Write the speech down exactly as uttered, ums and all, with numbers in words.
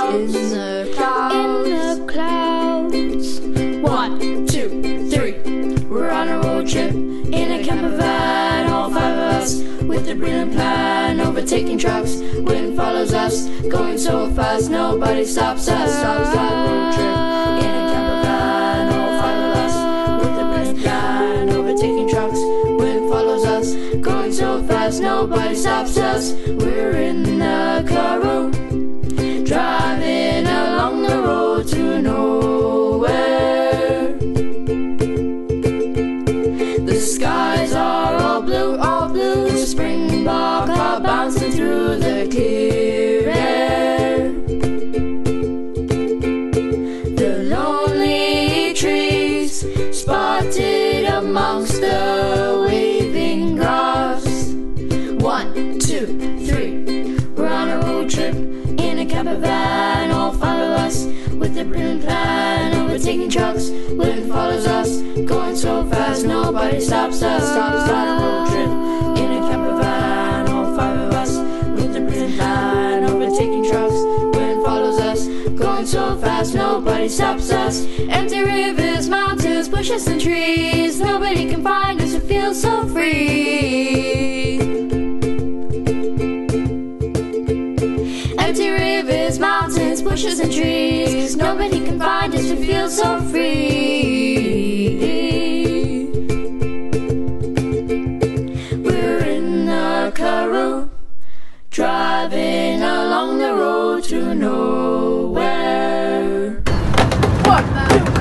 clouds, in the clouds, in the clouds. One, two, three. We're on a road trip in a camper van, all five of us, with a brilliant plan, overtaking trucks. Wind follows us, going so fast, nobody stops us. Stops that road trip in a camper van, all five of us, with a brilliant plan, overtaking trucks. Wind follows us, going so fast, nobody stops us. We're in the Karoo, driving along the road to nowhere. The skies are all blue, all blue. The springbok are bouncing through the clear air. The lonely trees spotted amongst the waving grass. One, two, three. We're on a road trip in a camper van, all five of us, with a brilliant plan, overtaking trucks. Wind follows us, going so fast, nobody stops us. Stops that road trip in a camper van, all five of us, with a brilliant plan, overtaking trucks. Wind follows us, going so fast, nobody stops us. Empty rivers, mountains, bushes and trees, nobody can find us, it feels so free. Empty rivers, mountains, bushes and trees, nobody can find us, we feel so free. We're in the Karoo, driving along the road to nowhere. One, two,